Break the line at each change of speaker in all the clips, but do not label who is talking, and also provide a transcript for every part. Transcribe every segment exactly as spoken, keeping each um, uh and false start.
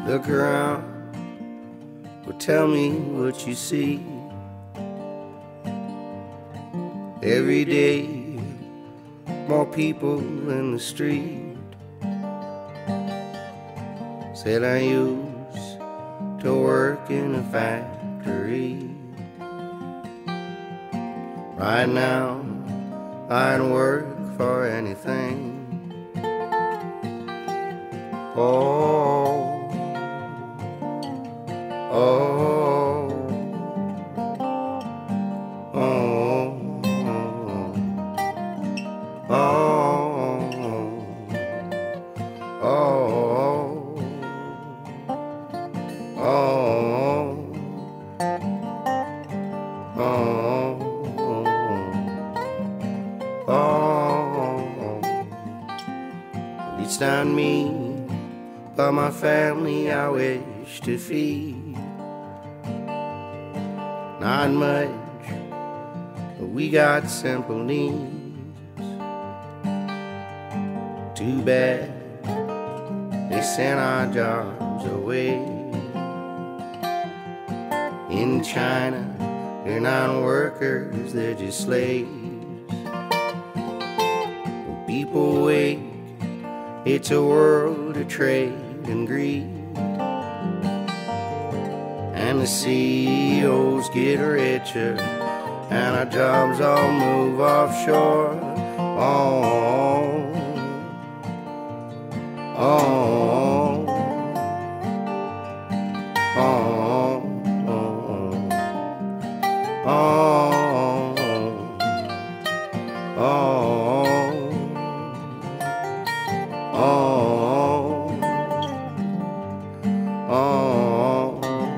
Look around, well, tell me what you see. Every day, more people in the street. Said I used to work in a factory. Right now, I'd work for anything. Oh, oh, oh, oh, oh, oh, oh. It's not me, but my family I wish to feed. Not much, but we got simple needs. Too bad they sent our jobs away. In China, they're not workers, they're just slaves. When people wake, it's a world of trade and greed. And the C E Os get richer, and our jobs all move offshore. Oh, oh, oh, oh, oh, oh, oh, oh,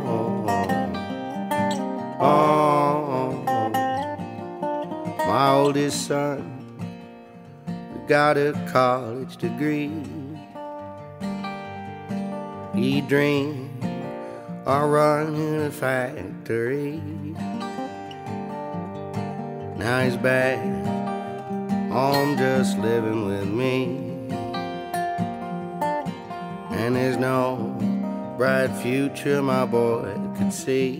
oh. My oldest son got a college degree. He dreamed of running a factory. Now he's back home just living with me. And there's no bright future my boy could see.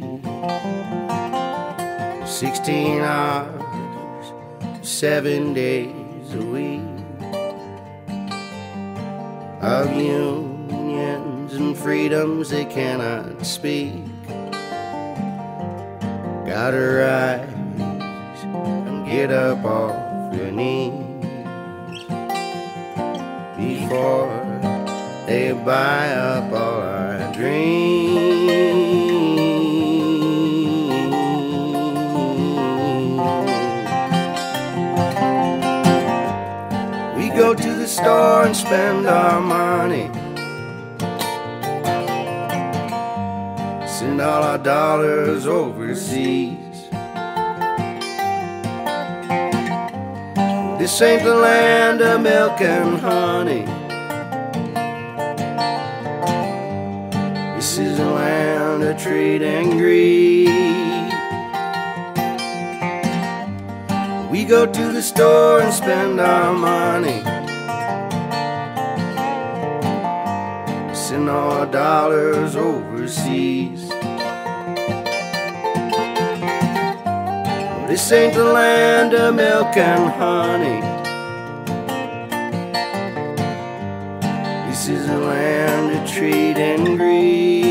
Sixteen hours, seven days a week of unions and freedoms they cannot speak. Gotta rise and get up off your knees before they buy up all our dreams. We go to the store and spend our money, send all our dollars overseas. This ain't the land of milk and honey. This is a land of trade and greed. We go to the store and spend our money, send all our dollars overseas. This ain't the land of milk and honey. This is a land of trade and greed.